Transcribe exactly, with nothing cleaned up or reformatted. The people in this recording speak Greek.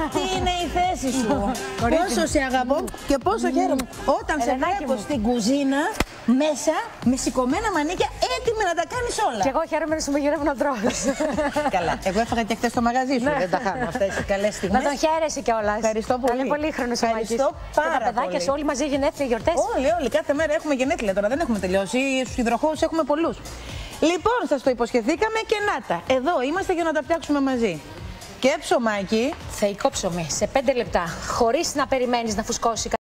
Αυτή είναι η θέση σου. Πόσο σε αγαπώ και πόσο χαίρομαι όταν σε βλέπω στην κουζίνα μέσα με σηκωμένα μανίκια έτοιμη να τα κάνεις όλα. Και εγώ χαίρομαι να σου μαγειρεύω να τρώεις. Καλά. Εγώ έφαγα και χθες στο μαγαζί σου. Δεν τα χάνω αυτές οι καλές στιγμές. Να τον χαίρεσαι κιόλας. Ευχαριστώ πολύ. Είναι πολύ χρόνο ο Μάκης. Ευχαριστώ πάρα και τα παιδάκια πολύ. σου όλοι μαζί γενέθλια, γιορτές. Όλοι, όλοι. Κάθε μέρα έχουμε γενέθλια τώρα. Δεν έχουμε τελειώσει. Στους υδροχώους έχουμε πολλούς. Λοιπόν, σας το υποσχεθήκαμε και να τα. Εδώ είμαστε για να τα φτιάξουμε μαζί. Και ψωμάκι. Θεϊκό ψωμί σε πέντε λεπτά, χωρίς να περιμένεις να φουσκώσει.